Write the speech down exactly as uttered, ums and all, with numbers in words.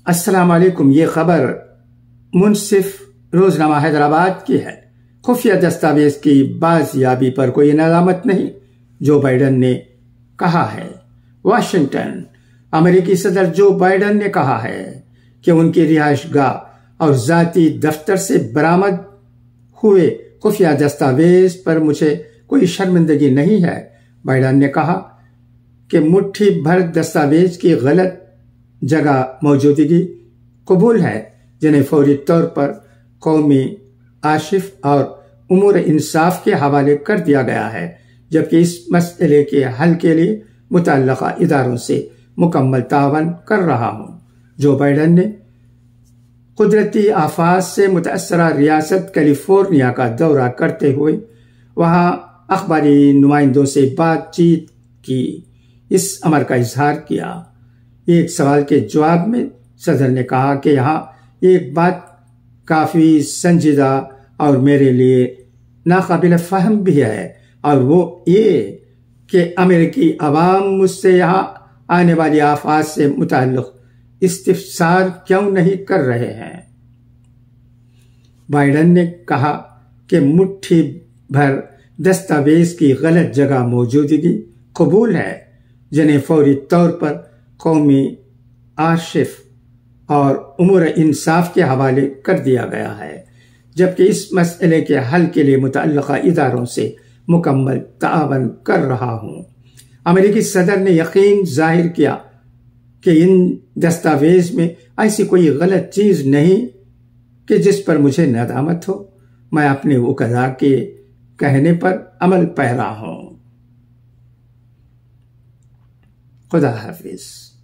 अस्सलाम वालेकुम। ये खबर मुंसिफ रोजनामा हैदराबाद की है। खुफिया दस्तावेज की बाजियाबी पर कोई नदामत नहीं, जो बाइडन ने कहा है। वाशिंगटन। अमेरिकी सदर जो बाइडन ने कहा है कि उनकी रिहाइश गाह और जाती दफ्तर से बरामद हुए खुफिया दस्तावेज पर मुझे कोई शर्मिंदगी नहीं है। बाइडन ने कहा कि मुट्ठी भर दस्तावेज की गलत जगह मौजूदगी कबूल है, जिन्हें फौरी तौर पर कौमी आशिफ और उमूर इंसाफ के हवाले कर दिया गया है, जबकि इस मसले के हल के लिए मुतल्लका इदारों से मुकम्मल तावन कर रहा हूँ। जो बाइडन ने कुदरती आफात से मुतअस्सरा रियासत कैलिफोर्निया का दौरा करते हुए वहाँ अखबारी नुमाइंदों से बातचीत की इस अमर का इजहार किया। एक सवाल के जवाब में सदर ने कहा कि यहाँ एक बात काफ़ी संजीदा और मेरे लिए नाकाबिल फ़हम भी है, और वो ये कि अमेरिकी अवाम मुझसे यहाँ आने वाली आफात से मुताल्लिक़ इस्तिफ़सार क्यों नहीं कर रहे हैं। बाइडन ने कहा कि मुट्ठी भर दस्तावेज की गलत जगह मौजूदगी कबूल है, जिन्हें फौरी तौर पर कौमी आशिफ और उमूर इंसाफ के हवाले कर दिया गया है, जबकि इस मसले के हल के लिए मुतल्लका इदारों से मुकम्मल तावन कर रहा हूँ। अमेरिकी सदर ने यकीन जाहिर किया कि इन दस्तावेज में ऐसी कोई गलत चीज़ नहीं कि जिस पर मुझे नदामत हो। मैं अपने वकला के कहने पर अमल पैरा हूँ। खुदा हाफिज।